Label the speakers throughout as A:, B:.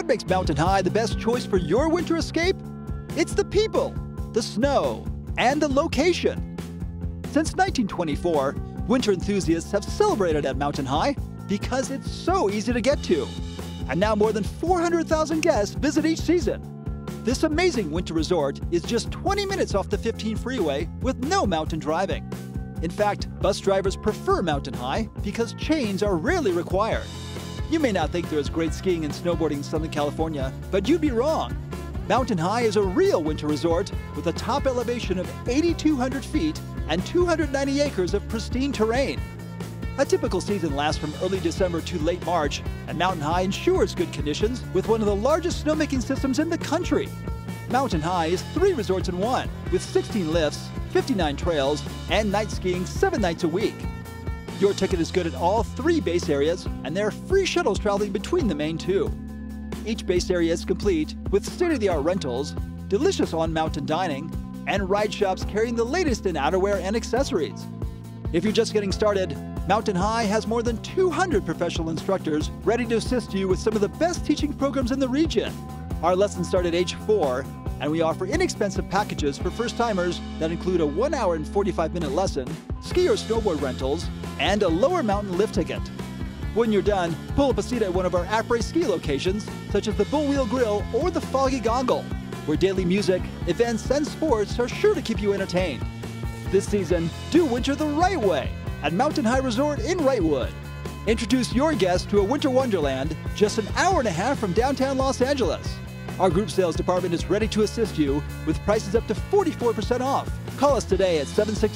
A: What makes Mountain High the best choice for your winter escape? It's the people, the snow, and the location. Since 1924, winter enthusiasts have celebrated at Mountain High because it's so easy to get to. And now more than 400,000 guests visit each season. This amazing winter resort is just 20 minutes off the 15 freeway with no mountain driving. In fact, bus drivers prefer Mountain High because chains are rarely required. You may not think there is great skiing and snowboarding in Southern California, but you'd be wrong. Mountain High is a real winter resort with a top elevation of 8,200 feet and 290 acres of pristine terrain. A typical season lasts from early December to late March, and Mountain High ensures good conditions with one of the largest snowmaking systems in the country. Mountain High is 3 resorts in one, with 16 lifts, 59 trails, and night skiing 7 nights a week. Your ticket is good at all 3 base areas, and there are free shuttles traveling between the main 2. Each base area is complete with state-of-the-art rentals, delicious on-mountain dining, and ride shops carrying the latest in outerwear and accessories. If you're just getting started, Mountain High has more than 200 professional instructors ready to assist you with some of the best teaching programs in the region. Our lessons start at age 4, and we offer inexpensive packages for first-timers that include a 1 hour and 45-minute lesson, ski or snowboard rentals, and a lower mountain lift ticket. When you're done, pull up a seat at one of our après ski locations, such as the Bullwheel Grill or the Foggy Goggle, where daily music, events, and sports are sure to keep you entertained. This season, do winter the right way at Mountain High Resort in Wrightwood. Introduce your guests to a winter wonderland just an hour and a half from downtown Los Angeles. Our group sales department is ready to assist you with prices up to 44% off. Call us today at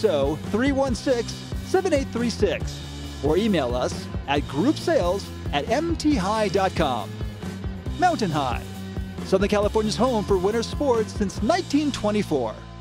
A: 760-316-7836 or email us at groupsales@mthigh.com. Mountain High, Southern California's home for winter sports since 1924.